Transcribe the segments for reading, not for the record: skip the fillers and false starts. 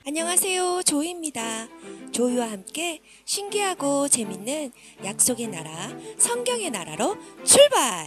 안녕하세요. 조이입니다. 조이와 함께 신기하고 재밌는 약속의 나라, 성경의 나라로 출발!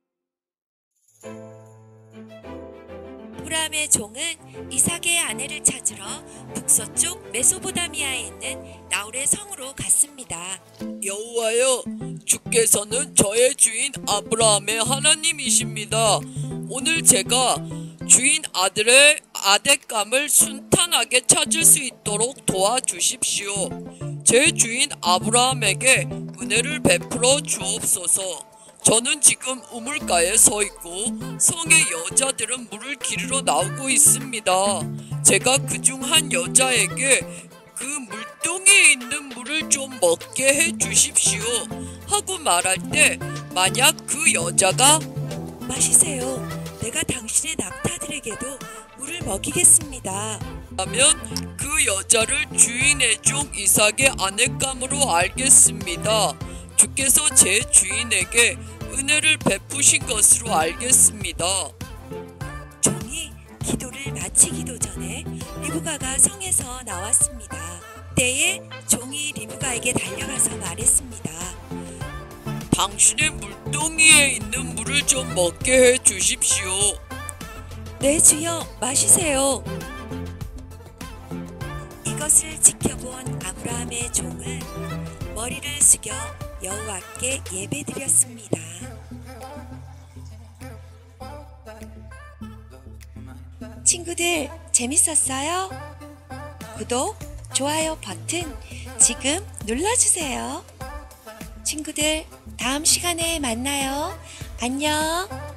아브라함의 종은 이삭의 아내를 찾으러 북서쪽 메소포타미아에 있는 나홀의 성으로 갔습니다. 여호와여, 주께서는 저의 주인 아브라함의 하나님이십니다. 오늘 제가 주인 아들의 아뎃감을 순탄하게 찾을 수 있도록 도와주십시오. 제 주인 아브라함에게 은혜를 베풀어 주옵소서. 저는 지금 우물가에 서 있고 성의 여자들은 물을 기르러 나오고 있습니다. 제가 그중 한 여자에게 그 물동이에 있는 물을 좀 먹게 해 주십시오 하고 말할 때, 만약 그 여자가 마시세요. 내가 당신의 낙타들에게도 물을 먹이겠습니다. 하면 그 여자를 주인의 종 이삭의 아뎃감으로 알겠습니다. 주께서 제 주인에게 은혜를 베푸신 것으로 알겠습니다. 종이 기도를 마치기도 전에 리브가가 성에서 나왔습니다. 때에 종이 리브가에게 달려가서 말했습니다. 당신의 물동이에 있는 물을 좀 먹게 해 주십시오. 네, 주여, 마시세요. 이것을 지켜본 아브라함의 종은 머리를 숙여 여호와께 예배드렸습니다. 친구들, 재밌었어요? 구독, 좋아요 버튼 지금 눌러주세요. 친구들, 다음 시간에 만나요. 안녕.